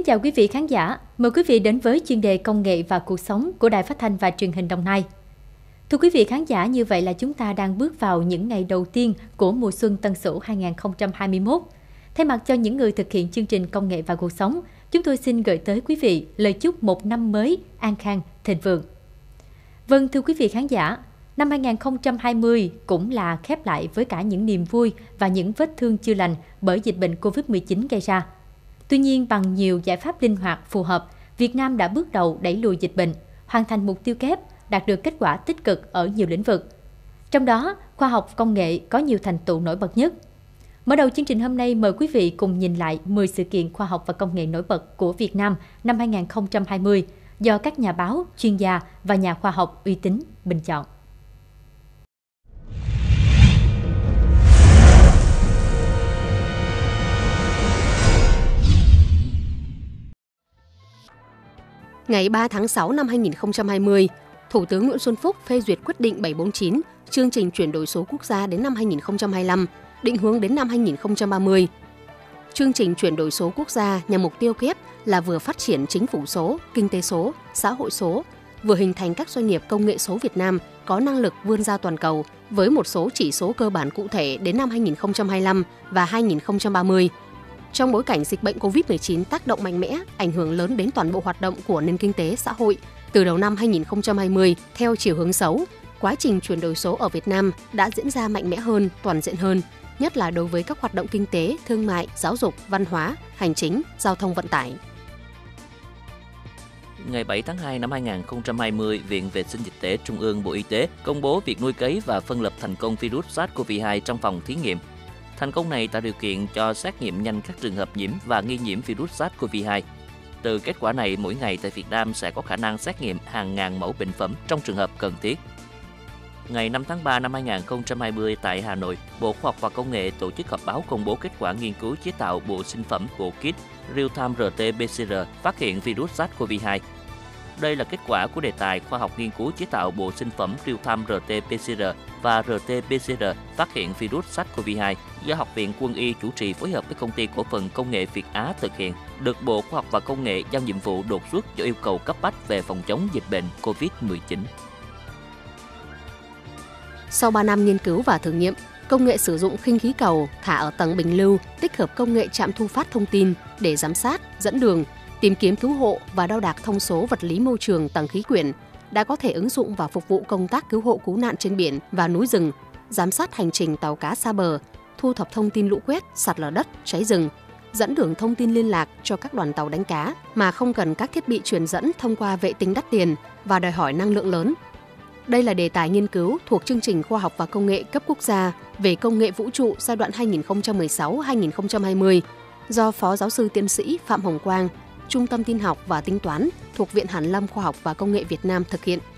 chào quý vị khán giả, mời quý vị đến với chuyên đề Công nghệ và cuộc sống của Đài Phát thanh và Truyền hình Đồng Nai. Thưa quý vị khán giả, như vậy là chúng ta đang bước vào những ngày đầu tiên của mùa xuân Tân Sửu 2021. Thay mặt cho những người thực hiện chương trình Công nghệ và cuộc sống, chúng tôi xin gửi tới quý vị lời chúc một năm mới an khang, thịnh vượng. Vâng, thưa quý vị khán giả, năm 2020 cũng là khép lại với cả những niềm vui và những vết thương chưa lành bởi dịch bệnh Covid-19 gây ra. Tuy nhiên, bằng nhiều giải pháp linh hoạt phù hợp, Việt Nam đã bước đầu đẩy lùi dịch bệnh, hoàn thành mục tiêu kép, đạt được kết quả tích cực ở nhiều lĩnh vực. Trong đó, khoa học công nghệ có nhiều thành tựu nổi bật nhất. Mở đầu chương trình hôm nay, mời quý vị cùng nhìn lại 10 sự kiện khoa học và công nghệ nổi bật của Việt Nam năm 2020 do các nhà báo, chuyên gia và nhà khoa học uy tín bình chọn. Ngày 3 tháng 6 năm 2020, Thủ tướng Nguyễn Xuân Phúc phê duyệt quyết định 749, chương trình chuyển đổi số quốc gia đến năm 2025, định hướng đến năm 2030. Chương trình chuyển đổi số quốc gia nhằm mục tiêu kép là vừa phát triển chính phủ số, kinh tế số, xã hội số, vừa hình thành các doanh nghiệp công nghệ số Việt Nam có năng lực vươn ra toàn cầu với một số chỉ số cơ bản cụ thể đến năm 2025 và 2030. Trong bối cảnh dịch bệnh Covid-19 tác động mạnh mẽ, ảnh hưởng lớn đến toàn bộ hoạt động của nền kinh tế xã hội, từ đầu năm 2020 theo chiều hướng xấu, quá trình chuyển đổi số ở Việt Nam đã diễn ra mạnh mẽ hơn, toàn diện hơn, nhất là đối với các hoạt động kinh tế, thương mại, giáo dục, văn hóa, hành chính, giao thông vận tải. Ngày 7 tháng 2 năm 2020, Viện Vệ sinh Dịch tễ Trung ương Bộ Y tế công bố việc nuôi cấy và phân lập thành công virus SARS-CoV-2 trong phòng thí nghiệm. Thành công này tạo điều kiện cho xét nghiệm nhanh các trường hợp nhiễm và nghi nhiễm virus SARS-CoV-2. Từ kết quả này, mỗi ngày tại Việt Nam sẽ có khả năng xét nghiệm hàng ngàn mẫu bệnh phẩm trong trường hợp cần thiết. Ngày 5 tháng 3 năm 2020 tại Hà Nội, Bộ Khoa học và Công nghệ tổ chức họp báo công bố kết quả nghiên cứu chế tạo bộ sinh phẩm bộ kit Real-time RT-PCR phát hiện virus SARS-CoV-2. Đây là kết quả của đề tài khoa học nghiên cứu chế tạo bộ sinh phẩm Real-time RT-PCR và RT-PCR phát hiện virus SARS-CoV-2 do Học viện Quân y chủ trì phối hợp với Công ty Cổ phần Công nghệ Việt Á thực hiện, được Bộ Khoa học và Công nghệ giao nhiệm vụ đột xuất do yêu cầu cấp bách về phòng chống dịch bệnh Covid-19. Sau 3 năm nghiên cứu và thử nghiệm, công nghệ sử dụng khinh khí cầu thả ở tầng bình lưu tích hợp công nghệ trạm thu phát thông tin để giám sát, dẫn đường, tìm kiếm cứu hộ và đo đạc thông số vật lý môi trường tầng khí quyển đã có thể ứng dụng và phục vụ công tác cứu hộ cứu nạn trên biển và núi rừng, giám sát hành trình tàu cá xa bờ, thu thập thông tin lũ quét, sạt lở đất, cháy rừng, dẫn đường thông tin liên lạc cho các đoàn tàu đánh cá mà không cần các thiết bị truyền dẫn thông qua vệ tinh đắt tiền và đòi hỏi năng lượng lớn. Đây là đề tài nghiên cứu thuộc chương trình khoa học và công nghệ cấp quốc gia về công nghệ vũ trụ giai đoạn 2016-2020 do Phó Giáo sư Tiến sĩ Phạm Hồng Quang, Trung tâm Tin học và Tính toán thuộc Viện Hàn lâm Khoa học và Công nghệ Việt Nam thực hiện.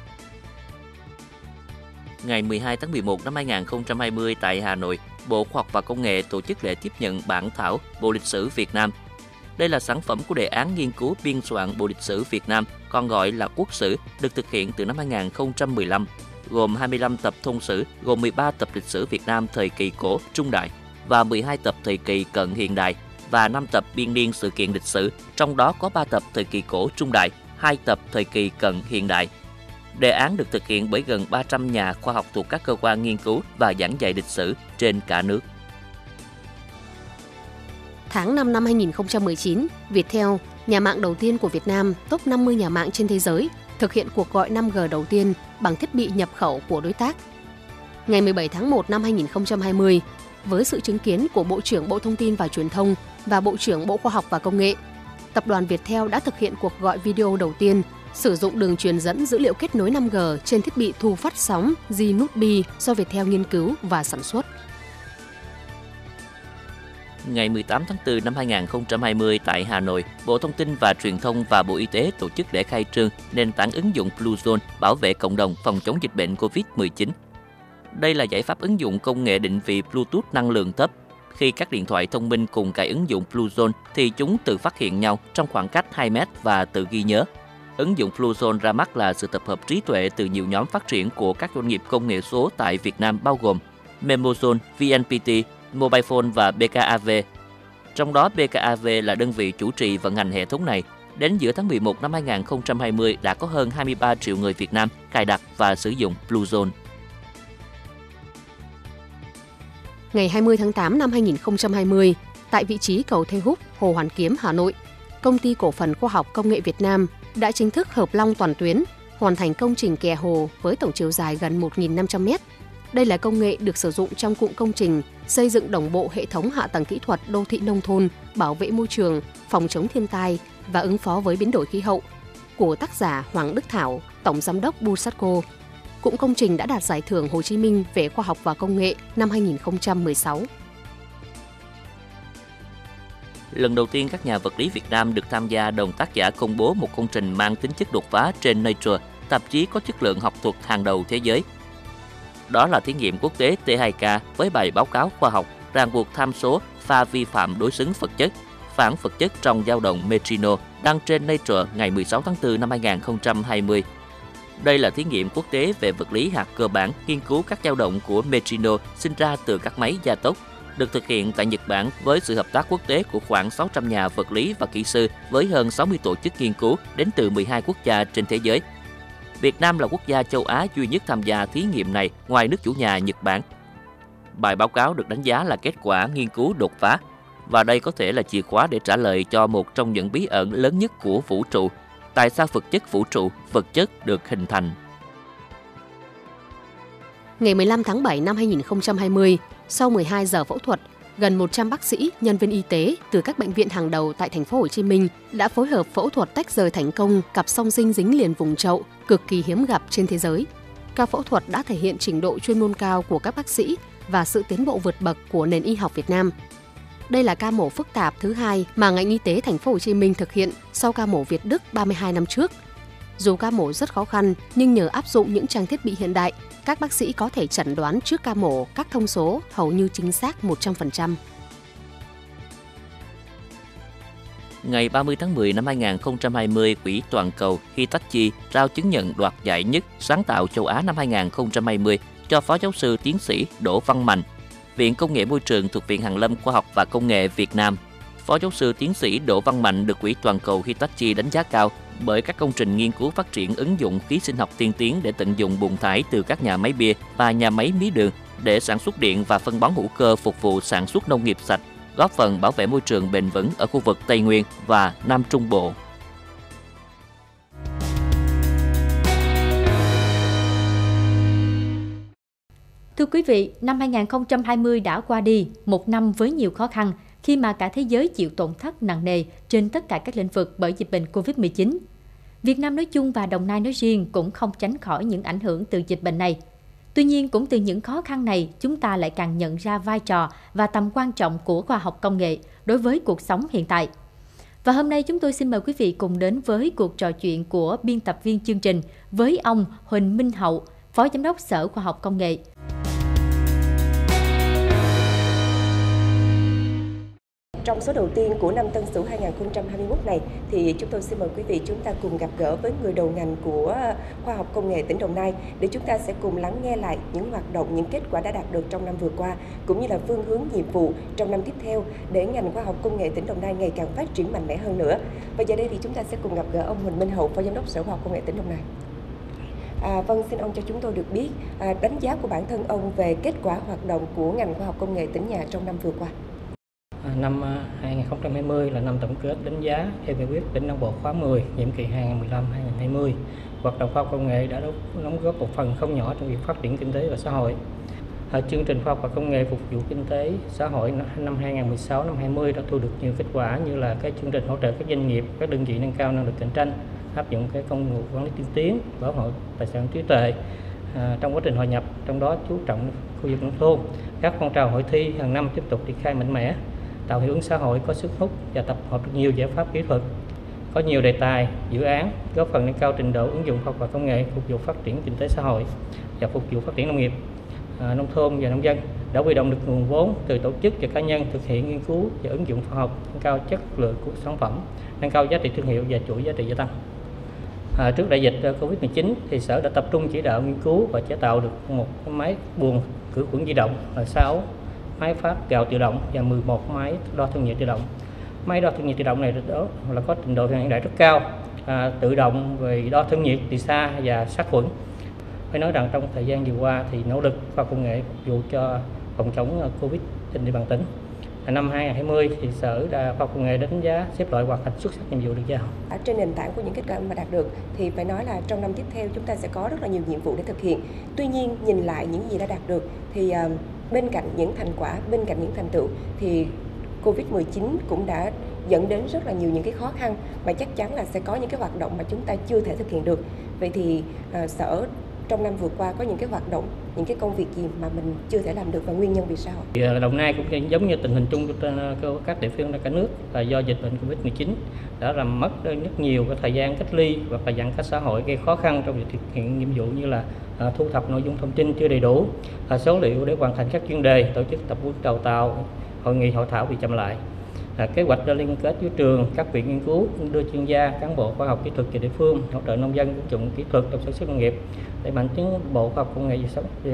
Ngày 12 tháng 11 năm 2020 tại Hà Nội, Bộ Khoa học và Công nghệ tổ chức lễ tiếp nhận bản thảo Bộ lịch sử Việt Nam. Đây là sản phẩm của đề án nghiên cứu biên soạn Bộ lịch sử Việt Nam, còn gọi là Quốc sử, được thực hiện từ năm 2015, gồm 25 tập thông sử, gồm 13 tập lịch sử Việt Nam thời kỳ cổ, trung đại và 12 tập thời kỳ cận hiện đại và 5 tập biên niên sự kiện lịch sử, trong đó có 3 tập thời kỳ cổ, trung đại, 2 tập thời kỳ cận hiện đại. Đề án được thực hiện bởi gần 300 nhà khoa học thuộc các cơ quan nghiên cứu và giảng dạy lịch sử trên cả nước. Tháng 5 năm 2019, Viettel, nhà mạng đầu tiên của Việt Nam, top 50 nhà mạng trên thế giới, thực hiện cuộc gọi 5G đầu tiên bằng thiết bị nhập khẩu của đối tác. Ngày 17 tháng 1 năm 2020, với sự chứng kiến của Bộ trưởng Bộ Thông tin và Truyền thông và Bộ trưởng Bộ Khoa học và Công nghệ, Tập đoàn Viettel đã thực hiện cuộc gọi video đầu tiên sử dụng đường truyền dẫn dữ liệu kết nối 5G trên thiết bị thu phát sóng G-Node B do Viettel nghiên cứu và sản xuất. Ngày 18 tháng 4 năm 2020 tại Hà Nội, Bộ Thông tin và Truyền thông và Bộ Y tế tổ chức lễ khai trương nền tảng ứng dụng Bluezone bảo vệ cộng đồng phòng chống dịch bệnh Covid-19. Đây là giải pháp ứng dụng công nghệ định vị Bluetooth năng lượng thấp. Khi các điện thoại thông minh cùng cài ứng dụng Bluezone thì chúng tự phát hiện nhau trong khoảng cách 2 mét và tự ghi nhớ. Ứng dụng Bluezone ra mắt là sự tập hợp trí tuệ từ nhiều nhóm phát triển của các doanh nghiệp công nghệ số tại Việt Nam bao gồm Memozone, VNPT, Mobile Phone và BKAV. Trong đó BKAV là đơn vị chủ trì vận hành hệ thống này. Đến giữa tháng 11 năm 2020 đã có hơn 23 triệu người Việt Nam cài đặt và sử dụng Bluezone. Ngày 20 tháng 8 năm 2020, tại vị trí cầu Thê Húc, Hồ Hoàn Kiếm, Hà Nội, Công ty Cổ phần Khoa học Công nghệ Việt Nam đã chính thức hợp long toàn tuyến, hoàn thành công trình kè hồ với tổng chiều dài gần 1.500 m. Đây là công nghệ được sử dụng trong cụm công trình xây dựng đồng bộ hệ thống hạ tầng kỹ thuật đô thị nông thôn, bảo vệ môi trường, phòng chống thiên tai và ứng phó với biến đổi khí hậu của tác giả Hoàng Đức Thảo, Tổng Giám đốc Busatco. Cụm công trình đã đạt giải thưởng Hồ Chí Minh về khoa học và công nghệ năm 2016. Lần đầu tiên các nhà vật lý Việt Nam được tham gia đồng tác giả công bố một công trình mang tính chất đột phá trên Nature, tạp chí có chất lượng học thuật hàng đầu thế giới. Đó là thí nghiệm quốc tế T2K với bài báo cáo khoa học ràng buộc tham số pha vi phạm đối xứng vật chất, phản vật chất trong dao động neutrino đăng trên Nature ngày 16 tháng 4 năm 2020. Đây là thí nghiệm quốc tế về vật lý hạt cơ bản nghiên cứu các dao động của neutrino sinh ra từ các máy gia tốc, được thực hiện tại Nhật Bản với sự hợp tác quốc tế của khoảng 600 nhà vật lý và kỹ sư với hơn 60 tổ chức nghiên cứu đến từ 12 quốc gia trên thế giới. Việt Nam là quốc gia châu Á duy nhất tham gia thí nghiệm này ngoài nước chủ nhà Nhật Bản. Bài báo cáo được đánh giá là kết quả nghiên cứu đột phá, và đây có thể là chìa khóa để trả lời cho một trong những bí ẩn lớn nhất của vũ trụ. Tại sao vật chất vũ trụ, vật chất được hình thành? Ngày 15 tháng 7 năm 2020, sau 12 giờ phẫu thuật, gần 100 bác sĩ, nhân viên y tế từ các bệnh viện hàng đầu tại thành phố Hồ Chí Minh đã phối hợp phẫu thuật tách rời thành công cặp song sinh dính liền vùng chậu cực kỳ hiếm gặp trên thế giới. Ca phẫu thuật đã thể hiện trình độ chuyên môn cao của các bác sĩ và sự tiến bộ vượt bậc của nền y học Việt Nam. Đây là ca mổ phức tạp thứ hai mà ngành y tế thành phố Hồ Chí Minh thực hiện sau ca mổ Việt Đức 32 năm trước. Dù ca mổ rất khó khăn, nhưng nhờ áp dụng những trang thiết bị hiện đại, các bác sĩ có thể chẩn đoán trước ca mổ các thông số hầu như chính xác 100%. Ngày 30 tháng 10 năm 2020, Quỹ Toàn cầu Hitachi trao chứng nhận đoạt giải nhất sáng tạo châu Á năm 2020 cho Phó Giáo sư Tiến sĩ Đỗ Văn Mạnh, Viện Công nghệ Môi trường thuộc Viện Hàn lâm Khoa học và Công nghệ Việt Nam. Phó Giáo sư Tiến sĩ Đỗ Văn Mạnh được Quỹ Toàn cầu Hitachi đánh giá cao bởi các công trình nghiên cứu phát triển ứng dụng khí sinh học tiên tiến để tận dụng bùn thải từ các nhà máy bia và nhà máy mía đường để sản xuất điện và phân bón hữu cơ phục vụ sản xuất nông nghiệp sạch, góp phần bảo vệ môi trường bền vững ở khu vực Tây Nguyên và Nam Trung Bộ. Thưa quý vị, năm 2020 đã qua đi, một năm với nhiều khó khăn khi mà cả thế giới chịu tổn thất nặng nề trên tất cả các lĩnh vực bởi dịch bệnh Covid-19. Việt Nam nói chung và Đồng Nai nói riêng cũng không tránh khỏi những ảnh hưởng từ dịch bệnh này. Tuy nhiên, cũng từ những khó khăn này, chúng ta lại càng nhận ra vai trò và tầm quan trọng của khoa học công nghệ đối với cuộc sống hiện tại. Và hôm nay chúng tôi xin mời quý vị cùng đến với cuộc trò chuyện của biên tập viên chương trình với ông Huỳnh Minh Hậu, Phó Giám đốc Sở Khoa học Công nghệ. Trong số đầu tiên của năm Tân Sửu 2021 này thì chúng tôi xin mời quý vị chúng ta cùng gặp gỡ với người đầu ngành của khoa học công nghệ tỉnh Đồng Nai để chúng ta sẽ cùng lắng nghe lại những hoạt động, những kết quả đã đạt được trong năm vừa qua cũng như là phương hướng nhiệm vụ trong năm tiếp theo để ngành khoa học công nghệ tỉnh Đồng Nai ngày càng phát triển mạnh mẽ hơn nữa. Và giờ đây thì chúng ta sẽ cùng gặp gỡ ông Huỳnh Minh Hậu, Phó Giám đốc Sở Khoa học Công nghệ tỉnh Đồng Nai. Vâng, xin ông cho chúng tôi được biết đánh giá của bản thân ông về kết quả hoạt động của ngành khoa học công nghệ tỉnh nhà trong năm vừa qua. Năm 2020 là năm tổng kết đánh giá theo nghị quyết tỉnh Nam Bộ khóa 10, nhiệm kỳ 2015-2020. Hoạt động khoa học công nghệ đã đóng góp một phần không nhỏ trong việc phát triển kinh tế và xã hội. Chương trình khoa học và công nghệ phục vụ kinh tế xã hội năm 2016 năm 20 đã thu được nhiều kết quả như là cái chương trình hỗ trợ các doanh nghiệp, các đơn vị nâng cao năng lực cạnh tranh, áp dụng cái công nghệ quản lý tiên tiến, bảo hộ tài sản trí tuệ trong quá trình hội nhập, trong đó chú trọng khu vực nông thôn. Các phong trào hội thi hàng năm tiếp tục triển khai mạnh mẽ, tạo hiệu ứng xã hội có sức hút và tập hợp được nhiều giải pháp kỹ thuật, có nhiều đề tài, dự án góp phần nâng cao trình độ ứng dụng khoa học và công nghệ phục vụ phát triển kinh tế xã hội và phục vụ phát triển nông nghiệp, nông thôn và nông dân, đã huy động được nguồn vốn từ tổ chức và cá nhân thực hiện nghiên cứu và ứng dụng khoa học, nâng cao chất lượng của sản phẩm, nâng cao giá trị thương hiệu và chuỗi giá trị gia tăng. Trước đại dịch Covid-19 thì Sở đã tập trung chỉ đạo nghiên cứu và chế tạo được một cái máy buồng khử khuẩn di động R6 máy phát gạo tự động và 11 máy đo thân nhiệt tự động. Máy đo thân nhiệt tự động này đó là có trình độ hiện đại rất cao, tự động về đo thân nhiệt từ xa và sát khuẩn. Phải nói rằng trong thời gian vừa qua thì nỗ lực khoa học công nghệ phục vụ cho phòng chống Covid trên địa bàn tỉnh. Năm 2020 thì Sở Khoa học Công nghệ đánh giá xếp loại hoàn thành xuất sắc nhiệm vụ được giao. Trên nền tảng của những kết quả mà đạt được thì phải nói là trong năm tiếp theo chúng ta sẽ có rất là nhiều nhiệm vụ để thực hiện. Tuy nhiên nhìn lại những gì đã đạt được thì bên cạnh những thành quả, bên cạnh những thành tựu thì Covid-19 cũng đã dẫn đến rất là nhiều những cái khó khăn và chắc chắn là sẽ có những cái hoạt động mà chúng ta chưa thể thực hiện được. Vậy thì Sở trong năm vừa qua có những cái hoạt động, những cái công việc gì mà mình chưa thể làm được và nguyên nhân vì sao? Đồng Nai cũng giống như tình hình chung của các địa phương trong cả nước là do dịch bệnh Covid-19 đã làm mất rất nhiều cái thời gian cách ly hoặc là giãn cách xã hội, gây khó khăn trong việc thực hiện nhiệm vụ như là thu thập nội dung thông tin chưa đầy đủ, số liệu để hoàn thành các chuyên đề, tổ chức tập huấn đào tạo, hội nghị hội thảo bị chậm lại. Kế hoạch đã liên kết với trường, các viện nghiên cứu, đưa chuyên gia, cán bộ khoa học kỹ thuật về địa phương hỗ trợ nông dân ứng dụng kỹ thuật trong sản xuất nông nghiệp, để mạnh tiến bộ khoa học công nghệ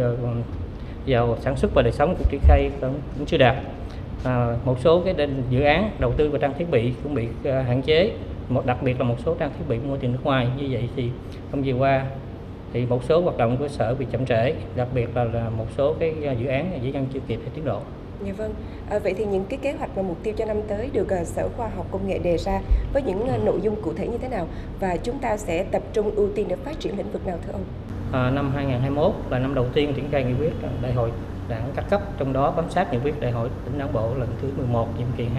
vào sản xuất và đời sống của triển khai cũng chưa đạt. Một số cái dự án đầu tư vào trang thiết bị cũng bị hạn chế, đặc biệt là một số trang thiết bị mua từ nước ngoài. Như vậy thì trong vừa qua thì một số hoạt động của Sở bị chậm trễ, đặc biệt là một số cái dự án giải ngân chưa kịp theo tiến độ. Dạ vâng. Vậy thì những cái kế hoạch và mục tiêu cho năm tới được Sở Khoa học Công nghệ đề ra với những nội dung cụ thể như thế nào và chúng ta sẽ tập trung ưu tiên để phát triển lĩnh vực nào thưa ông? Năm 2021 là năm đầu tiên triển khai nghị quyết đại hội đảng các cấp, trong đó bám sát nghị quyết đại hội tỉnh đảng bộ lần thứ 11 nhiệm kỳ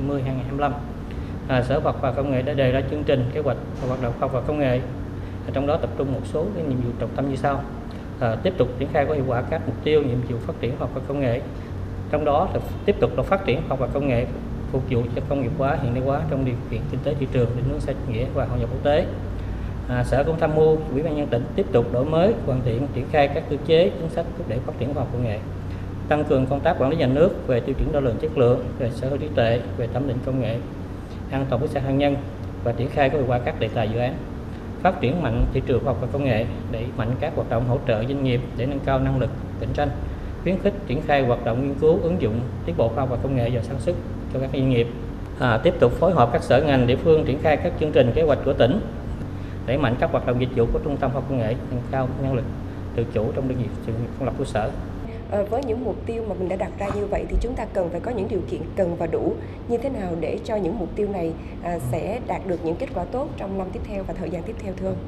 2020-2025. Sở Khoa học và Công nghệ đã đề ra chương trình, kế hoạch và hoạt động khoa học và công nghệ, trong đó tập trung một số cái nhiệm vụ trọng tâm như sau. Tiếp tục triển khai có hiệu quả các mục tiêu nhiệm vụ phát triển khoa học và công nghệ, trong đó là tiếp tục là phát triển khoa học và công nghệ phục vụ cho công nghiệp hóa, hiện đại hóa trong điều kiện kinh tế thị trường, định hướng xã hội chủ nghĩa và hội nhập quốc tế. Sở cũng tham mưu Ủy ban nhân dân tỉnh tiếp tục đổi mới, hoàn thiện, triển khai các cơ chế chính sách thúc đẩy phát triển khoa học công nghệ, tăng cường công tác quản lý nhà nước về tiêu chuẩn đo lường chất lượng, về sở hữu trí tuệ, về thẩm định công nghệ, an toàn với xã hạt nhân và triển khai có hiệu quả các đề tài dự án. Phát triển mạnh thị trường khoa học và công nghệ, đẩy mạnh các hoạt động hỗ trợ doanh nghiệp để nâng cao năng lực cạnh tranh, khuyến khích triển khai hoạt động nghiên cứu ứng dụng tiến bộ khoa học và công nghệ vào sản xuất cho các doanh nghiệp. Tiếp tục phối hợp các sở ngành địa phương triển khai các chương trình kế hoạch của tỉnh, đẩy mạnh các hoạt động dịch vụ của trung tâm khoa học công nghệ, nâng cao năng lực tự chủ trong đơn vị sự nghiệp công lập của Sở. Với những mục tiêu mà mình đã đặt ra như vậy thì chúng ta cần phải có những điều kiện cần và đủ như thế nào để cho những mục tiêu này sẽ đạt được những kết quả tốt trong năm tiếp theo và thời gian tiếp theo thưa ông?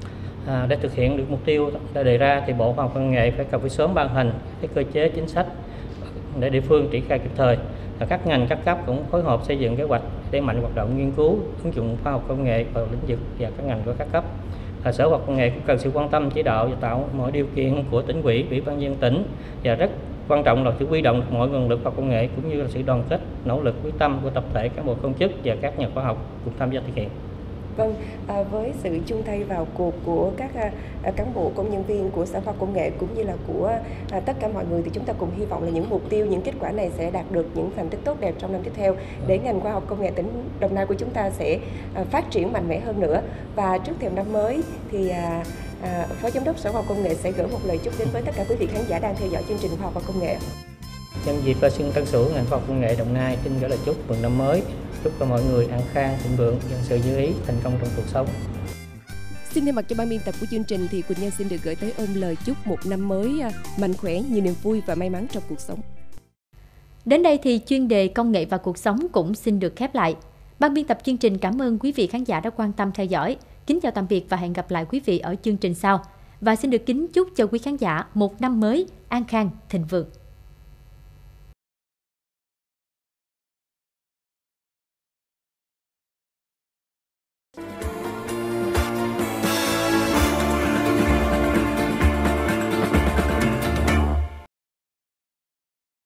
Để thực hiện được mục tiêu đã đề ra thì Bộ Khoa học Công nghệ phải sớm ban hành cái cơ chế chính sách để địa phương triển khai kịp thời. Các ngành các cấp cũng phối hợp xây dựng kế hoạch để mạnh hoạt động nghiên cứu ứng dụng khoa học công nghệ vào lĩnh vực và các ngành của các cấp. Sở Khoa học Công nghệ cũng cần sự quan tâm chỉ đạo và tạo mọi điều kiện của tỉnh ủy, Ủy ban nhân dân tỉnh, và rất quan trọng là sự huy động mọi nguồn lực khoa học công nghệ cũng như là sự đoàn kết, nỗ lực quyết tâm của tập thể cán bộ công chức và các nhà khoa học cùng tham gia thực hiện. Vâng, với sự chung tay vào cuộc của các cán bộ công nhân viên của Sở Khoa học Công nghệ cũng như là của tất cả mọi người thì chúng ta cùng hy vọng là những mục tiêu, những kết quả này sẽ đạt được những thành tích tốt đẹp trong năm tiếp theo để ngành khoa học công nghệ tỉnh Đồng Nai của chúng ta sẽ phát triển mạnh mẽ hơn nữa. Và trước thềm năm mới thì Phó Giám đốc Sở Khoa học Công nghệ sẽ gửi một lời chúc đến với tất cả quý vị khán giả đang theo dõi chương trình Khoa học và Công nghệ. Nhân dịp Xuân Tân Sửu, ngành khoa học công nghệ Đồng Nai xin gửi lời chúc mừng năm mới, chúc cho mọi người an khang, thịnh vượng, nhân sự như ý, thành công trong cuộc sống. Xin thay mặt cho ban biên tập của chương trình thì Quỳnh Nhân xin được gửi tới ông lời chúc một năm mới mạnh khỏe, nhiều niềm vui và may mắn trong cuộc sống. Đến đây thì chuyên đề công nghệ và cuộc sống cũng xin được khép lại. Ban biên tập chương trình cảm ơn quý vị khán giả đã quan tâm theo dõi. Kính chào tạm biệt và hẹn gặp lại quý vị ở chương trình sau. Và xin được kính chúc cho quý khán giả một năm mới an khang, thịnh vượng.